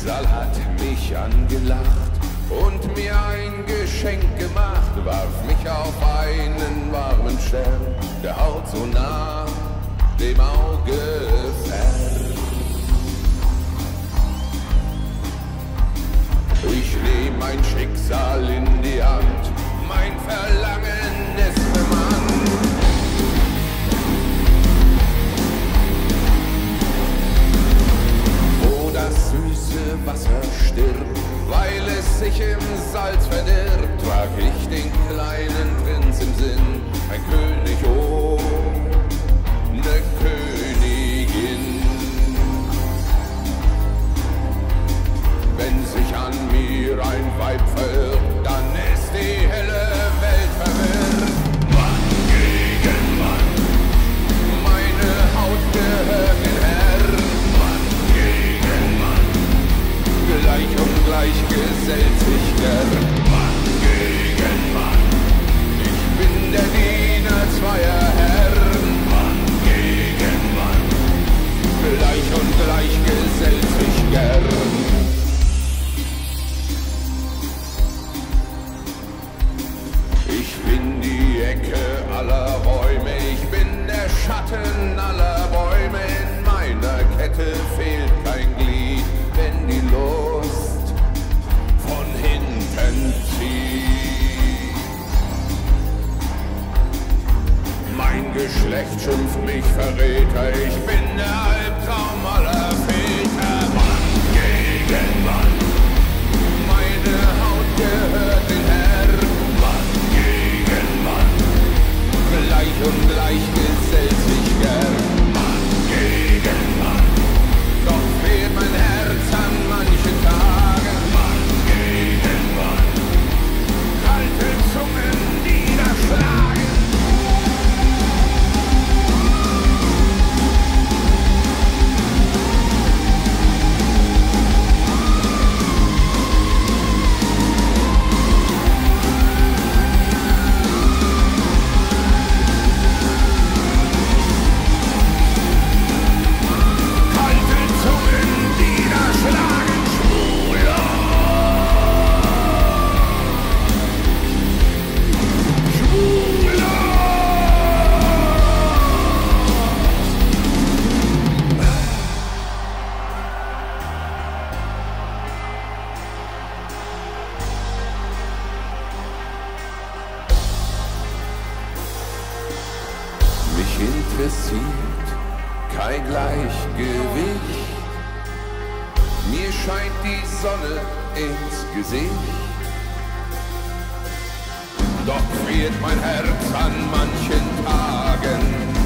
Schicksal hat mich angelacht und mir ein Geschenk gemacht, warf mich auf einen warmen Stern, der Haut so nah dem Auge fern. Ich nehm mein Schicksal in die Hand, mein Verlangen ist bemannt. Wo das süße Wasser stirbt, weil es sich im Salz verdirbt, trag ich den kleinen Prinz im Sinn, ein König, oh, ne Königin. Wenn sich an mir ein Weib verirrt, dann ist die helle Welt verwirrt. Mann gegen Mann, meine Haut gehört den Herrn. Mann gegen Mann, gleich und gleich gesellt sich gern. Mann gegen Mann, ich bin der Diener zweier Herren. Mann gegen Mann, gleich und gleich gesellt sich gern. Ich bin die Ecke aller Räume, ich bin der Schatten aller Bäume. In meiner Kette fehlt kein Glied, wenn die Lust von hinten zieht. Mein Geschlecht schimpft mich Verräter, ich bin der Albtraum aller Väter. Mann gegen Mann, meine Haut gehört den Herrn. Gleich und gleich gesellt sich gern. Mann gegen Mann, doch fehlt mein Herz an manchen Tagen. Mann gegen Mann, kalte Zungen, die da schlagen. Mich interessiert kein Gleichgewicht, mir scheint die Sonne ins Gesicht. Doch friert mein Herz an manchen Tagen.